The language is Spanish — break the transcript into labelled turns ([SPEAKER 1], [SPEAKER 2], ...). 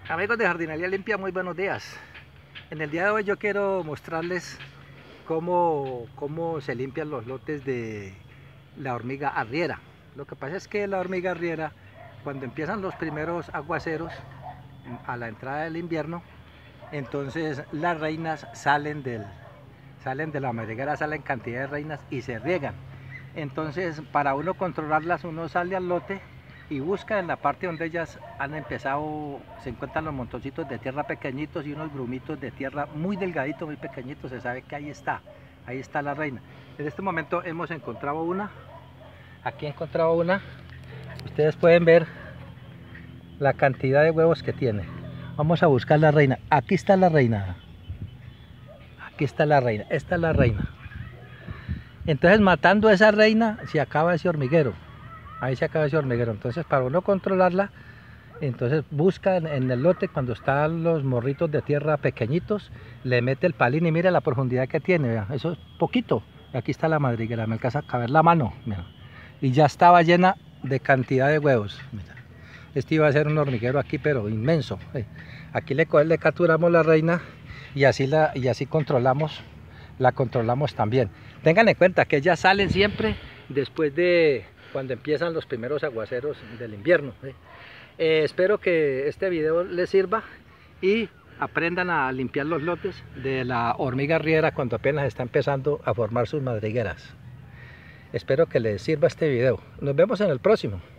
[SPEAKER 1] Amigos de Jardinería Limpia, muy buenos días. En el día de hoy yo quiero mostrarles cómo se limpian los lotes de la hormiga arriera. Lo que pasa es que la hormiga arriera, cuando empiezan los primeros aguaceros a la entrada del invierno, entonces las reinas salen de la madriguera, salen cantidad de reinas y se riegan. Entonces, para uno controlarlas, uno sale al lote y busca en la parte donde ellas han empezado, se encuentran los montoncitos de tierra pequeñitos y unos grumitos de tierra muy delgaditos, muy pequeñitos. Se sabe que ahí está la reina. En este momento hemos encontrado una, aquí he encontrado una. Ustedes pueden ver la cantidad de huevos que tiene. Vamos a buscar la reina. Aquí está la reina. Aquí está la reina. Esta es la reina. Entonces, matando a esa reina, se acaba ese hormiguero. Ahí se acaba ese hormiguero. Entonces, para uno controlarla, entonces busca en el lote, cuando están los morritos de tierra pequeñitos, le mete el palín y mire la profundidad que tiene. Vea, eso es poquito. Aquí está la madriguera, me alcanza a caber la mano. Mira. Y ya estaba llena de cantidad de huevos. Mira. Este iba a ser un hormiguero aquí, pero inmenso. Aquí le capturamos la reina y así la controlamos también. Tengan en cuenta que ellas salen siempre después de cuando empiezan los primeros aguaceros del invierno. Espero que este video les sirva y aprendan a limpiar los lotes de la hormiga arriera cuando apenas está empezando a formar sus madrigueras. Espero que les sirva este video. Nos vemos en el próximo.